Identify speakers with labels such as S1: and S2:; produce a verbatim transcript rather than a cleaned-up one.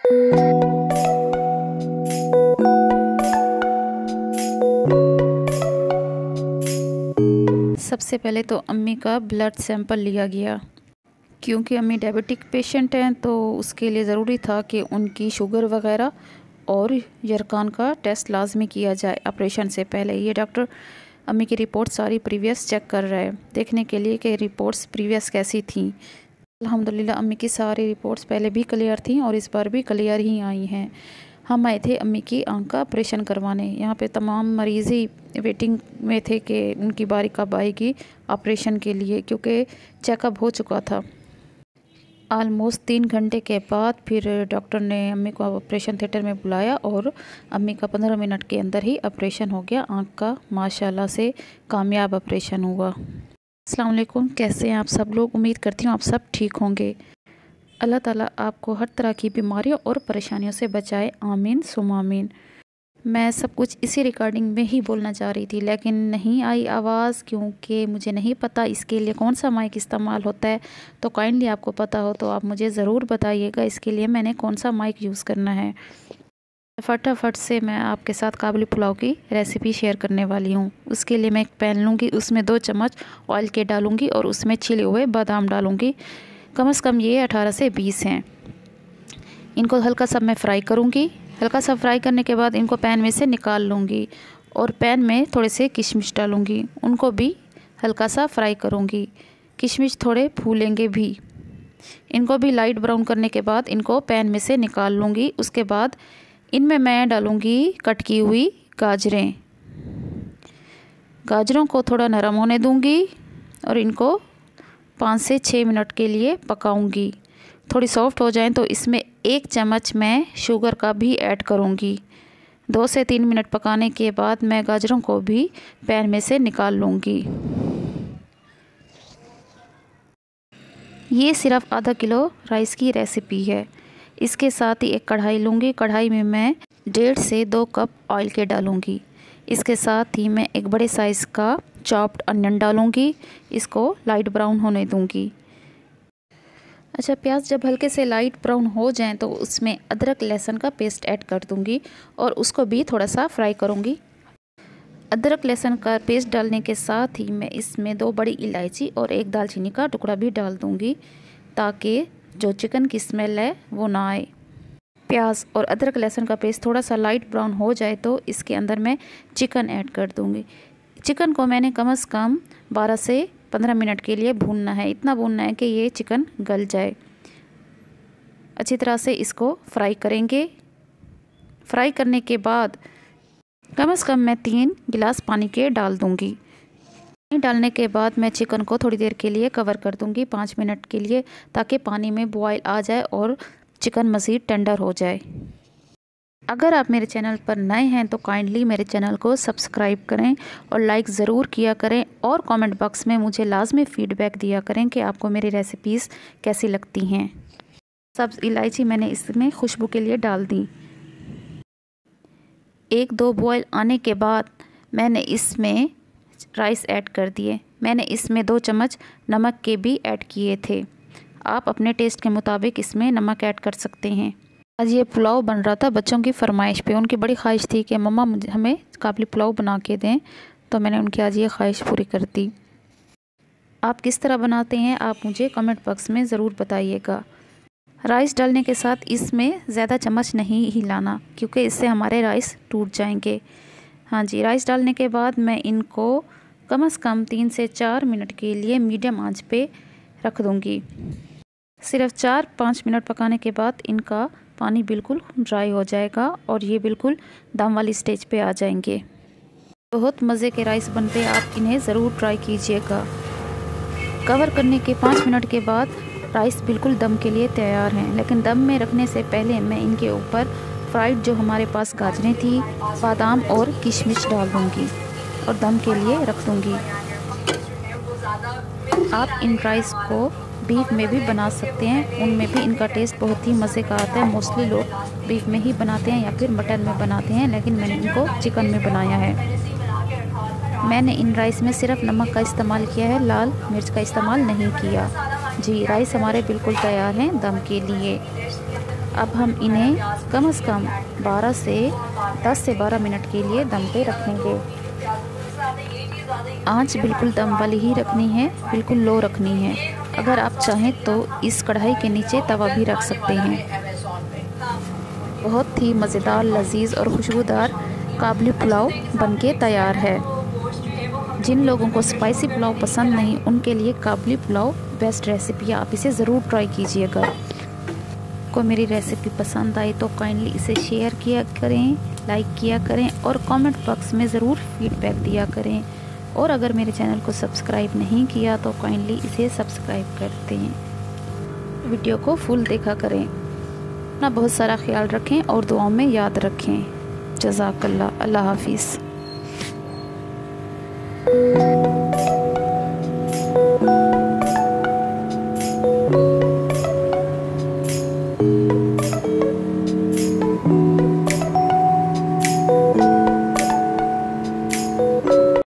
S1: सबसे पहले तो अम्मी का ब्लड सैंपल लिया गया, क्योंकि अम्मी डायबिटिक पेशेंट हैं तो उसके लिए ज़रूरी था कि उनकी शुगर वगैरह और यरकान का टेस्ट लाजमी किया जाए ऑपरेशन से पहले। ये डॉक्टर अम्मी की रिपोर्ट सारी प्रीवियस चेक कर रहे हैं देखने के लिए कि रिपोर्ट्स प्रीवियस कैसी थी। अल्हम्दुलिल्लाह अम्मी की सारी रिपोर्ट्स पहले भी क्लियर थी और इस बार भी क्लियर ही आई हैं। हम आए थे अम्मी की आंख का ऑपरेशन करवाने। यहाँ पे तमाम मरीज़ ही वेटिंग में थे कि उनकी बारी कब आएगी ऑपरेशन के लिए, क्योंकि चेकअप हो चुका था। आलमोस्ट तीन घंटे के बाद फिर डॉक्टर ने अम्मी को ऑपरेशन थिएटर में बुलाया और अम्मी का पंद्रह मिनट के अंदर ही ऑपरेशन हो गया आंख का। माशाल्लाह से कामयाब ऑपरेशन हुआ। अस्सलाम वालेकुम, कैसे हैं आप सब लोग? उम्मीद करती हूँ आप सब ठीक होंगे। अल्लाह ताला आपको हर तरह की बीमारियों और परेशानियों से बचाए, आमीन सुम आमीन। मैं सब कुछ इसी रिकॉर्डिंग में ही बोलना चाह रही थी लेकिन नहीं आई आवाज़, क्योंकि मुझे नहीं पता इसके लिए कौन सा माइक इस्तेमाल होता है। तो काइंडली आपको पता हो तो आप मुझे ज़रूर बताइएगा इसके लिए मैंने कौन सा माइक यूज़ करना है। फटाफट से मैं आपके साथ काबुली पुलाव की रेसिपी शेयर करने वाली हूँ। उसके लिए मैं एक पैन लूँगी, उसमें दो चम्मच ऑयल के डालूँगी और उसमें छिले हुए बादाम डालूँगी। कम से कम ये अठारह से बीस हैं। इनको हल्का सा मैं फ्राई करूँगी। हल्का सा फ्राई करने के बाद इनको पैन में से निकाल लूँगी और पैन में थोड़े से किशमिश डालूँगी, उनको भी हल्का सा फ्राई करूँगी। किशमिश थोड़े फूलेंगे भी। इनको भी लाइट ब्राउन करने के बाद इनको पैन में से निकाल लूँगी। उसके बाद इनमें मैं डालूँगी कट की हुई गाजरें। गाजरों को थोड़ा नरम होने दूँगी और इनको पाँच से छः मिनट के लिए पकाऊंगी। थोड़ी सॉफ्ट हो जाएं तो इसमें एक चम्मच मैं शुगर का भी ऐड करूंगी। दो से तीन मिनट पकाने के बाद मैं गाजरों को भी पैन में से निकाल लूँगी। ये सिर्फ आधा किलो राइस की रेसिपी है। इसके साथ ही एक कढ़ाई लूँगी। कढ़ाई में मैं डेढ़ से दो कप ऑयल के डालूँगी। इसके साथ ही मैं एक बड़े साइज़ का चॉप्ड अनियन डालूँगी। इसको लाइट ब्राउन होने दूँगी। अच्छा, प्याज जब हल्के से लाइट ब्राउन हो जाएं तो उसमें अदरक लहसुन का पेस्ट ऐड कर दूँगी और उसको भी थोड़ा सा फ्राई करूँगी। अदरक लहसुन का पेस्ट डालने के साथ ही मैं इसमें दो बड़ी इलायची और एक दालचीनी का टुकड़ा भी डाल दूँगी, ताकि जो चिकन की स्मेल है वो ना आए। प्याज और अदरक लहसुन का पेस्ट थोड़ा सा लाइट ब्राउन हो जाए तो इसके अंदर मैं चिकन ऐड कर दूँगी। चिकन को मैंने कम से कम बारह से पंद्रह मिनट के लिए भूनना है। इतना भूनना है कि ये चिकन गल जाए। अच्छी तरह से इसको फ्राई करेंगे। फ्राई करने के बाद कम से कम मैं तीन गिलास पानी के डाल दूँगी। पानी डालने के बाद मैं चिकन को थोड़ी देर के लिए कवर कर दूँगी, पाँच मिनट के लिए, ताकि पानी में बॉयल आ जाए और चिकन मज़ीद टेंडर हो जाए। अगर आप मेरे चैनल पर नए हैं तो काइंडली मेरे चैनल को सब्सक्राइब करें और लाइक ज़रूर किया करें और कमेंट बॉक्स में मुझे लाजमी फ़ीडबैक दिया करें कि आपको मेरी रेसिपीज़ कैसी लगती हैं। सब इलायची मैंने इसमें खुशबू के लिए डाल दी। एक दो बॉयल आने के बाद मैंने इसमें राइस ऐड कर दिए। मैंने इसमें दो चम्मच नमक के भी ऐड किए थे। आप अपने टेस्ट के मुताबिक इसमें नमक ऐड कर सकते हैं। आज ये पुलाव बन रहा था बच्चों की फरमाइश पे। उनकी बड़ी ख्वाहिश थी कि मम्मा मुझे हमें काबुली पुलाव बना के दें, तो मैंने उनकी आज ये ख्वाहिश पूरी कर दी। आप किस तरह बनाते हैं आप मुझे कमेंट बॉक्स में ज़रूर बताइएगा। राइस डालने के साथ इसमें ज़्यादा चम्मच नहीं हिलाना, क्योंकि इससे हमारे राइस टूट जाएंगे। हाँ जी, राइस डालने के बाद मैं इनको कम से कम तीन से चार मिनट के लिए मीडियम आंच पे रख दूँगी। सिर्फ चार पाँच मिनट पकाने के बाद इनका पानी बिल्कुल ड्राई हो जाएगा और ये बिल्कुल दम वाली स्टेज पे आ जाएंगे। बहुत मज़े के राइस बनते हैं, आप इन्हें ज़रूर ट्राई कीजिएगा। कवर करने के पाँच मिनट के बाद राइस बिल्कुल दम के लिए तैयार हैं, लेकिन दम में रखने से पहले मैं इनके ऊपर फ्राइड जो हमारे पास गाजरें थी, बादाम और किशमिश डाल दूँगी और दम के लिए रख दूँगी। आप इन राइस को बीफ में भी बना सकते हैं, उनमें भी इनका टेस्ट बहुत ही मज़े का आता है। मोस्टली लोग बीफ में ही बनाते हैं या फिर मटन में बनाते हैं, लेकिन मैंने इनको चिकन में बनाया है। मैंने इन राइस में सिर्फ नमक का इस्तेमाल किया है, लाल मिर्च का इस्तेमाल नहीं किया। जी, राइस हमारे बिल्कुल तैयार हैं दम के लिए। अब हम इन्हें कम से कम बारह से दस से बारह मिनट के लिए दम पे रखेंगे। आंच बिल्कुल दम वाली ही रखनी है, बिल्कुल लो रखनी है। अगर आप चाहें तो इस कढ़ाई के नीचे तवा भी रख सकते हैं। बहुत ही मज़ेदार, लजीज और खुशबूदार काबुली पुलाव बनके तैयार है। जिन लोगों को स्पाइसी पुलाव पसंद नहीं, उनके लिए काबुली पुलाव बेस्ट रेसिपी है। आप इसे ज़रूर ट्राई कीजिएगा। को मेरी रेसिपी पसंद आई तो काइंडली इसे शेयर किया करें, लाइक किया करें और कमेंट बॉक्स में ज़रूर फीडबैक दिया करें। और अगर मेरे चैनल को सब्सक्राइब नहीं किया तो काइंडली इसे सब्सक्राइब करते हैं। वीडियो को फुल देखा करें। अपना बहुत सारा ख्याल रखें और दुआओं में याद रखें। जज़ाकल्लाह। अल्लाह हाफिज़।